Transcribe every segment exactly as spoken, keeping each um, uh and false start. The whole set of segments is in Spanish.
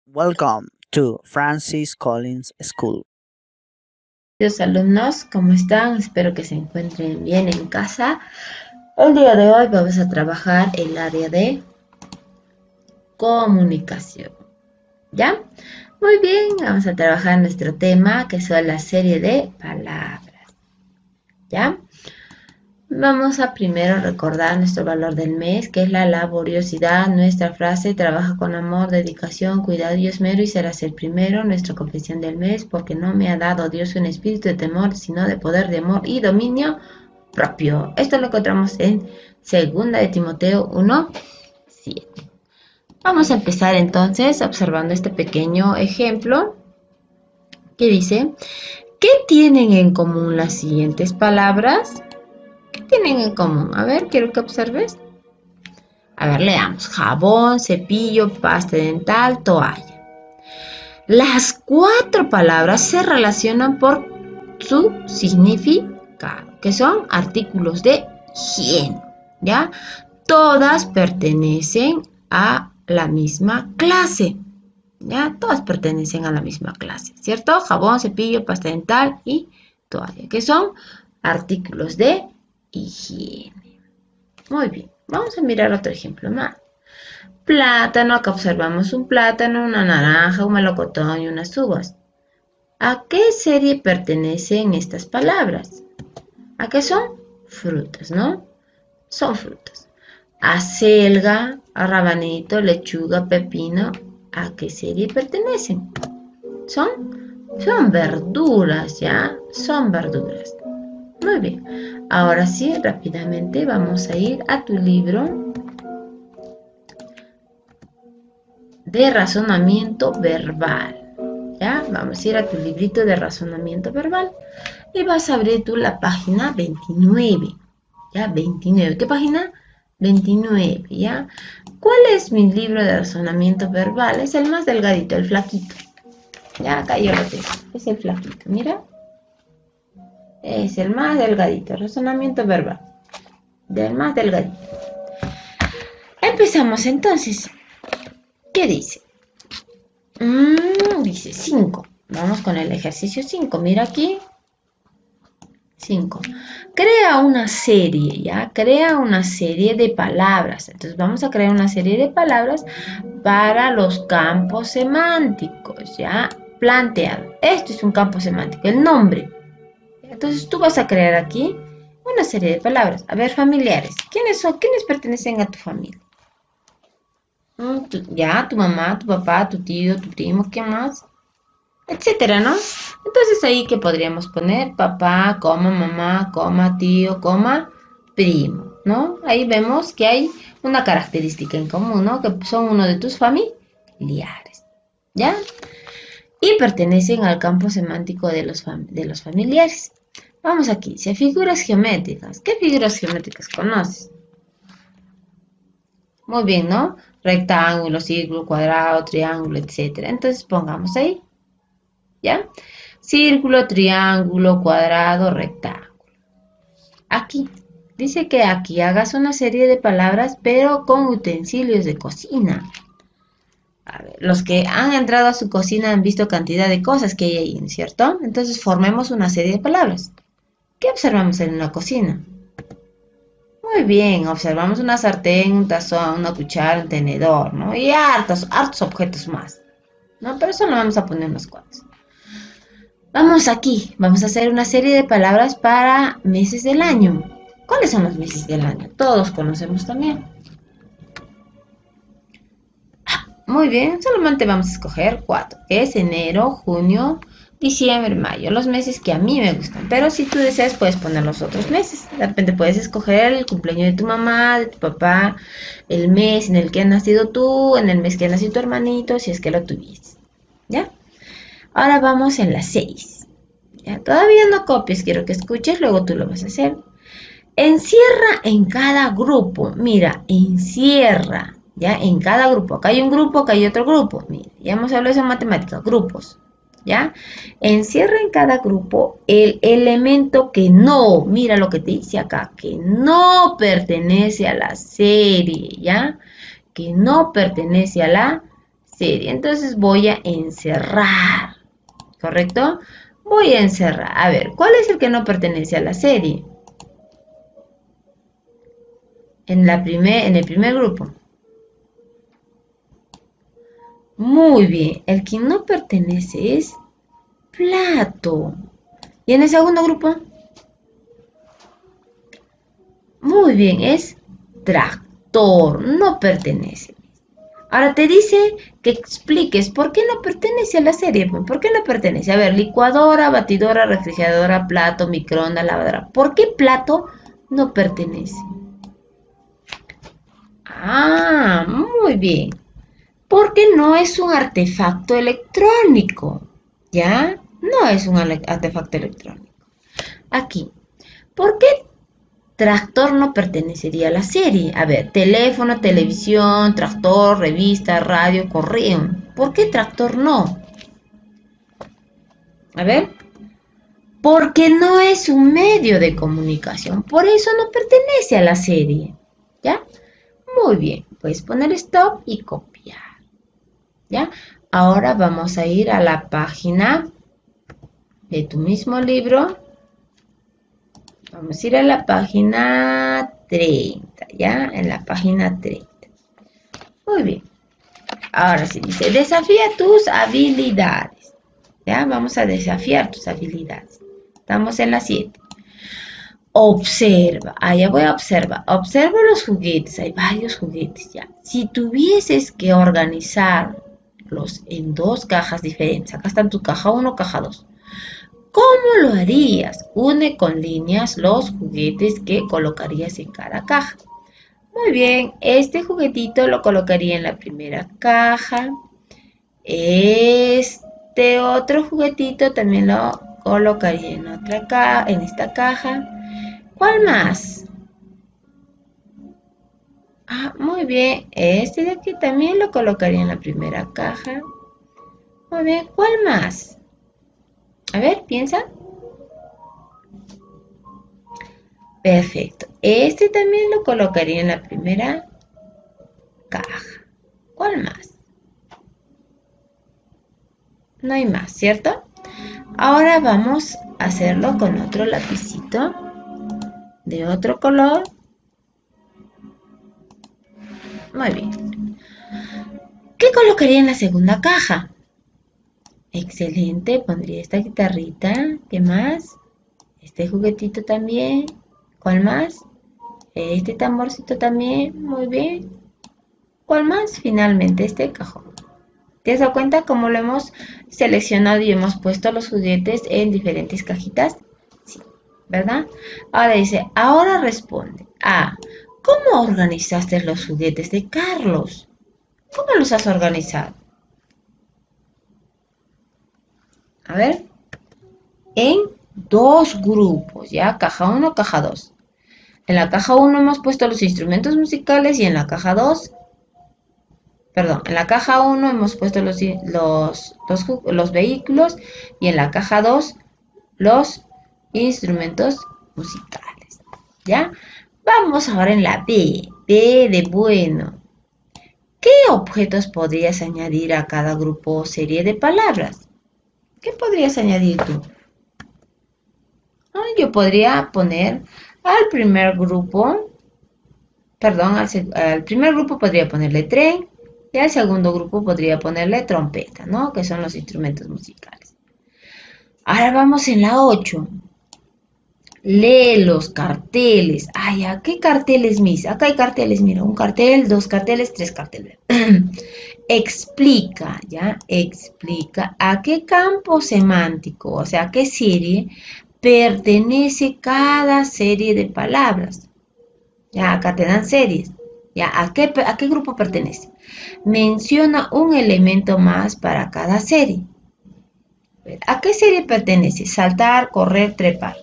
Welcome to Francis Collins School. Queridos alumnos, ¿cómo están? Espero que se encuentren bien en casa. El día de hoy vamos a trabajar el área de comunicación. ¿Ya? Muy bien, vamos a trabajar nuestro tema, que son la serie de palabras. ¿Ya? Vamos a primero recordar nuestro valor del mes, que es la laboriosidad. Nuestra frase: trabaja con amor, dedicación, cuidado y esmero y serás el primero. Nuestra confesión del mes: porque no me ha dado Dios un espíritu de temor, sino de poder, de amor y dominio propio. Esto lo encontramos en segunda de Timoteo uno, siete. Vamos a empezar entonces observando este pequeño ejemplo que dice: ¿qué tienen en común las siguientes palabras? ¿Qué tienen en común? A ver, quiero que observes. A ver, leamos: jabón, cepillo, pasta dental, toalla. Las cuatro palabras se relacionan por su significado, que son artículos de higiene, ¿ya? Todas pertenecen a la misma clase, ¿ya? Todas pertenecen a la misma clase, ¿cierto? Jabón, cepillo, pasta dental y toalla, que son artículos de higiene. Muy bien, vamos a mirar otro ejemplo más. Plátano, acá observamos un plátano, una naranja, un melocotón y unas uvas. ¿A qué serie pertenecen estas palabras? ¿A qué son? Frutas, ¿no? Son frutas. Acelga, rabanito, lechuga, pepino, ¿a qué serie pertenecen? Son, son verduras, ¿ya? Son verduras. Muy bien. Ahora sí, rápidamente vamos a ir a tu libro de razonamiento verbal. ¿Ya? Vamos a ir a tu librito de razonamiento verbal y vas a abrir tú la página veintinueve. ¿Ya? veintinueve. ¿Qué página? veintinueve, ¿ya? ¿Cuál es mi libro de razonamiento verbal? Es el más delgadito, el flaquito. Ya, acá yo lo tengo. Es el flaquito, mira. Es el más delgadito, razonamiento verbal. Del más delgadito. Empezamos entonces. ¿Qué dice? Mm, dice cinco. Vamos con el ejercicio cinco. Mira aquí. cinco. Crea una serie, ¿ya? Crea una serie de palabras. Entonces vamos a crear una serie de palabras para los campos semánticos, ¿ya? Planteado. Esto es un campo semántico, el nombre. Entonces tú vas a crear aquí una serie de palabras. A ver, familiares. ¿Quiénes son? ¿Quiénes pertenecen a tu familia? Mm, tu, ya, tu mamá, tu papá, tu tío, tu primo, ¿qué más? Etcétera, ¿no? Entonces ahí que podríamos poner papá, coma, mamá, coma, tío, coma, primo, ¿no? Ahí vemos que hay una característica en común, ¿no? Que son uno de tus familiares, ¿ya? Y pertenecen al campo semántico de los, fam de los familiares. Vamos aquí, dice figuras geométricas. ¿Qué figuras geométricas conoces? Muy bien, ¿no? Rectángulo, círculo, cuadrado, triángulo, etcétera. Entonces pongamos ahí, ¿ya? Círculo, triángulo, cuadrado, rectángulo. Aquí, dice que aquí hagas una serie de palabras, pero con utensilios de cocina. A ver, los que han entrado a su cocina han visto cantidad de cosas que hay ahí, ¿cierto? Entonces formemos una serie de palabras. ¿Qué observamos en la cocina? Muy bien, observamos una sartén, un tazón, una cuchara, un tenedor, ¿no? Y hartos, hartos objetos más, ¿no? Pero solo vamos a poner unos cuantos. Vamos aquí, vamos a hacer una serie de palabras para meses del año. ¿Cuáles son los meses del año? Todos conocemos también. Ah, muy bien, solamente vamos a escoger cuatro, que es enero, junio, diciembre, mayo, los meses que a mí me gustan. Pero si tú deseas puedes poner los otros meses. De repente puedes escoger el cumpleaños de tu mamá, de tu papá, el mes en el que has nacido tú, en el mes que ha nacido tu hermanito, si es que lo tuvieses. ¿Ya? Ahora vamos en la seis. ¿Ya? Todavía no copies, quiero que escuches, luego tú lo vas a hacer. Encierra en cada grupo. Mira, encierra, ¿ya? En cada grupo. Acá hay un grupo, acá hay otro grupo. Mira, ya hemos hablado de eso en matemáticas, grupos, ¿ya? Encierra en cada grupo el elemento que no, mira lo que te dice acá, que no pertenece a la serie, ¿ya? Que no pertenece a la serie. Entonces voy a encerrar. ¿Correcto? Voy a encerrar. A ver, ¿cuál es el que no pertenece a la serie? En, la primer, en el primer grupo. Muy bien. El que no pertenece es plato. ¿Y en el segundo grupo? Muy bien, es tractor. No pertenece. Ahora te dice que expliques por qué no pertenece a la serie. ¿Por qué no pertenece? A ver, licuadora, batidora, refrigeradora, plato, microondas, lavadora. ¿Por qué plato no pertenece? Ah, muy bien. Porque no es un artefacto electrónico. ¿Ya? No es un artefacto electrónico. Aquí. ¿Por qué tractor no pertenecería a la serie? A ver, teléfono, televisión, tractor, revista, radio, correo. ¿Por qué tractor no? A ver. Porque no es un medio de comunicación. Por eso no pertenece a la serie. ¿Ya? Muy bien. Puedes poner stop y copiar. ¿Ya? Ahora vamos a ir a la página de tu mismo libro. Vamos a ir a la página treinta, ¿ya? En la página treinta. Muy bien. Ahora sí dice, desafía tus habilidades. ¿Ya? Vamos a desafiar tus habilidades. Estamos en la siete. Observa. Ah, ya voy a observar. Observa los juguetes. Hay varios juguetes, ¿ya? Si tuvieses que organizarlos en dos cajas diferentes. Acá están tu caja uno, caja dos. ¿Cómo lo harías? Une con líneas los juguetes que colocarías en cada caja. Muy bien, este juguetito lo colocaría en la primera caja. Este otro juguetito también lo colocaría en otra caja, en esta caja. ¿Cuál más? Ah, muy bien, este de aquí también lo colocaría en la primera caja. Muy bien, ¿cuál más? A ver, piensa. Perfecto. Este también lo colocaría en la primera caja. ¿Cuál más? No hay más, ¿cierto? Ahora vamos a hacerlo con otro lapicito de otro color. Muy bien. ¿Qué colocaría en la segunda caja? Excelente, pondría esta guitarrita. ¿Qué más? Este juguetito también. ¿Cuál más? Este tamborcito también. Muy bien. ¿Cuál más? Finalmente este cajón. ¿Te has dado cuenta cómo lo hemos seleccionado y hemos puesto los juguetes en diferentes cajitas? Sí, ¿verdad? Ahora dice, ahora responde. A. ¿Cómo organizaste los juguetes de Carlos? ¿Cómo los has organizado? A ver. En dos grupos, ¿ya? Caja uno, caja dos. En la caja uno hemos puesto los instrumentos musicales y en la caja dos, perdón, en la caja uno hemos puesto los, los, los, los vehículos y en la caja dos los instrumentos musicales, ¿ya? Vamos ahora en la B, B de bueno. ¿Qué objetos podrías añadir a cada grupo o serie de palabras? ¿Qué podrías añadir tú? Yo podría poner al primer grupo, perdón, al, al primer grupo podría ponerle tren y al segundo grupo podría ponerle trompeta, ¿no? Que son los instrumentos musicales. Ahora vamos en la ocho. Lee los carteles. Ay, ¿a qué carteles, mis? Acá hay carteles, mira, un cartel, dos carteles, tres carteles. Explica, ¿ya? Explica a qué campo semántico, o sea, a qué serie pertenece cada serie de palabras. Ya, acá te dan series. Ya, ¿a qué, a qué grupo pertenece? Menciona un elemento más para cada serie. ¿A qué serie pertenece? Saltar, correr, trepar.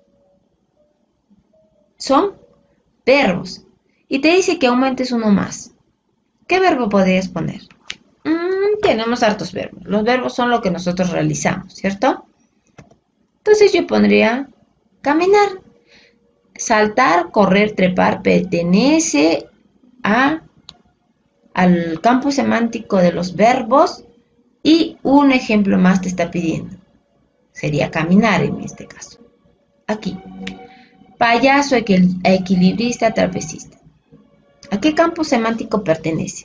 Son verbos. Y te dice que aumentes uno más. ¿Qué verbo podrías poner? Mm, tenemos hartos verbos. Los verbos son lo que nosotros realizamos, ¿cierto? Entonces yo pondría caminar. Saltar, correr, trepar pertenece a al campo semántico de los verbos y un ejemplo más te está pidiendo. Sería caminar en este caso. Aquí. Payaso, equil- equilibrista, trapecista. ¿A qué campo semántico pertenece?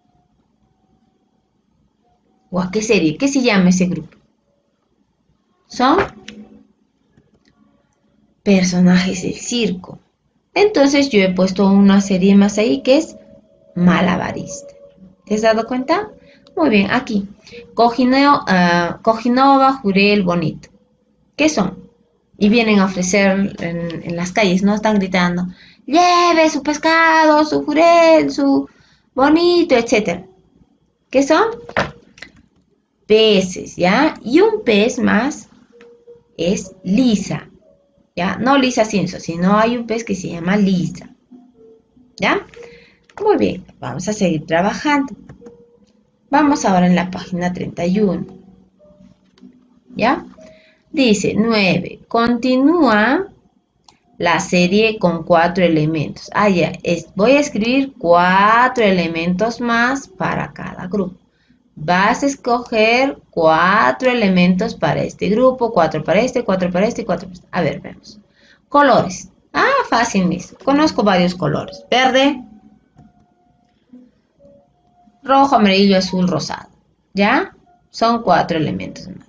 ¿O a qué serie? ¿Qué se llama ese grupo? Son personajes del circo. Entonces yo he puesto una serie más ahí que es malabarista. ¿Te has dado cuenta? Muy bien, aquí. Cojineo, uh, Cojinova, Jurel, Bonito. ¿Qué son? Y vienen a ofrecer en, en las calles, ¿no? Están gritando, lleve su pescado, su Jurel, su Bonito, etcétera. ¿Qué son? Peces, ¿ya? Y un pez más es Lisa, ¿ya? No Lisa Simpson, sino hay un pez que se llama Lisa, ¿ya? Muy bien, vamos a seguir trabajando. Vamos ahora en la página treinta y uno, ¿ya? Dice nueve, continúa la serie con cuatro elementos. Ah, ya, es, voy a escribir cuatro elementos más para cada grupo. Vas a escoger cuatro elementos para este grupo, cuatro para este, cuatro para este y cuatro para este. A ver, vemos. Colores. Ah, fácil, mis. Conozco varios colores. Verde, rojo, amarillo, azul, rosado. ¿Ya? Son cuatro elementos más.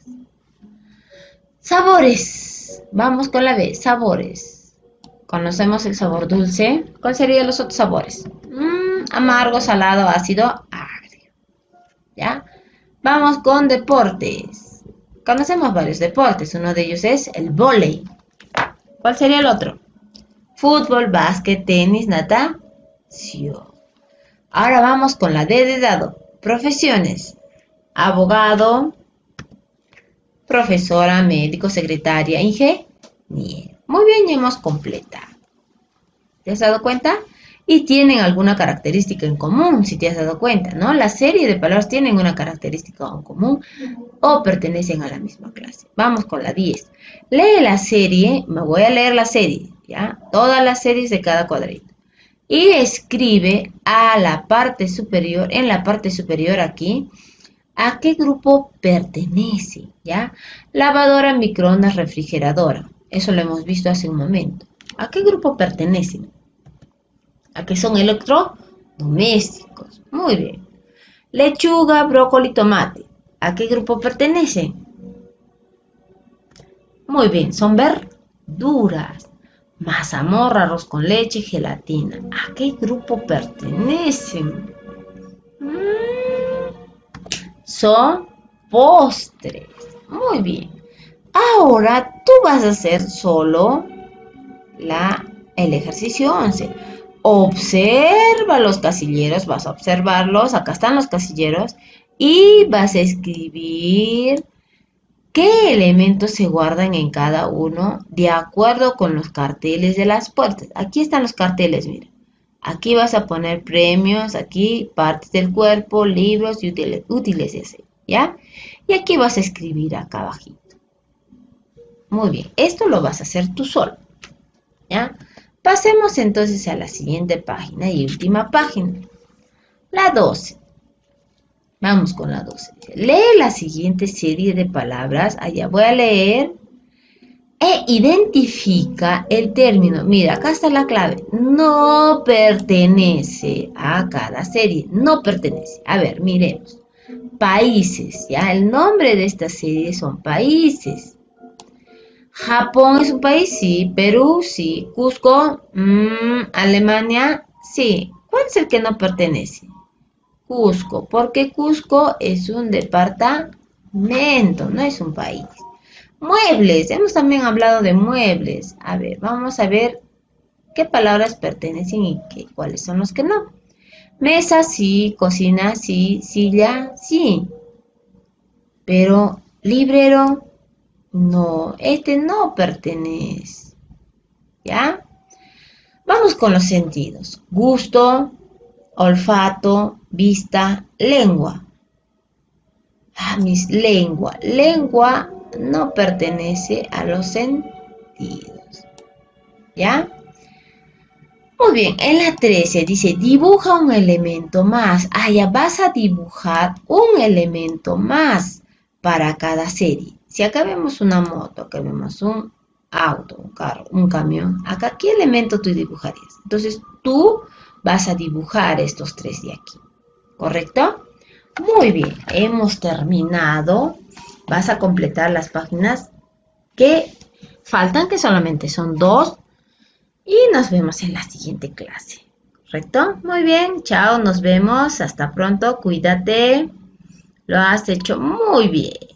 Sabores. Vamos con la B. Sabores. Conocemos el sabor dulce. ¿Cuáles serían los otros sabores? Mm, amargo, salado, ácido, agrio. ¿Ya? Vamos con deportes. Conocemos varios deportes. Uno de ellos es el vóley. ¿Cuál sería el otro? Fútbol, básquet, tenis, natación. Ahora vamos con la D de dado. Profesiones. Abogado, profesora, médico, secretaria, ingeniero. Muy bien, ya hemos completado. ¿Te has dado cuenta? Y tienen alguna característica en común, si te has dado cuenta, ¿no? La serie de palabras tienen una característica en común o pertenecen a la misma clase. Vamos con la diez. Lee la serie, me voy a leer la serie, ¿ya? Todas las series de cada cuadrito. Y escribe a la parte superior, en la parte superior aquí, ¿a qué grupo pertenece? ¿Ya? Lavadora, microondas, refrigeradora. Eso lo hemos visto hace un momento. ¿A qué grupo pertenecen? ¿A qué son electrodomésticos? Muy bien. Lechuga, brócoli, tomate. ¿A qué grupo pertenecen? Muy bien, son verduras. Mazamorra, arroz con leche, gelatina. ¿A qué grupo pertenecen? Mm, son postres. Muy bien. Ahora tú vas a hacer solo la, el ejercicio once. Observa los casilleros, vas a observarlos, acá están los casilleros, y vas a escribir qué elementos se guardan en cada uno de acuerdo con los carteles de las puertas. Aquí están los carteles, mira. Aquí vas a poner premios, aquí partes del cuerpo, libros y útiles, útiles, ¿ya? Y aquí vas a escribir acá abajito. Muy bien, esto lo vas a hacer tú solo, ¿ya? Pasemos entonces a la siguiente página y última página. La doce. Vamos con la doce. Lee la siguiente serie de palabras. Allá voy a leer. E identifica el término. Mira, acá está la clave. No pertenece a cada serie. No pertenece. A ver, miremos. Países. Ya, el nombre de esta serie son países. Japón es un país, sí. Perú, sí. Cusco, mmm, Alemania, sí. ¿Cuál es el que no pertenece? Cusco, porque Cusco es un departamento, no es un país. Muebles, hemos también hablado de muebles. A ver, vamos a ver qué palabras pertenecen y qué, cuáles son los que no. Mesa, sí. Cocina, sí. Silla, sí. Pero librero, no, este no pertenece. ¿Ya? Vamos con los sentidos. Gusto, olfato, vista, lengua. Ah, mis lengua. Lengua no pertenece a los sentidos. ¿Ya? Muy bien, en la trece dice, dibuja un elemento más. Ah, ya vas a dibujar un elemento más para cada serie. Si acá vemos una moto, acá vemos un auto, un carro, un camión, acá, ¿qué elemento tú dibujarías? Entonces, tú vas a dibujar estos tres de aquí, ¿correcto? Muy bien, hemos terminado. Vas a completar las páginas que faltan, que solamente son dos. Y nos vemos en la siguiente clase. ¿Correcto? Muy bien, chao, nos vemos. Hasta pronto, cuídate. Lo has hecho muy bien.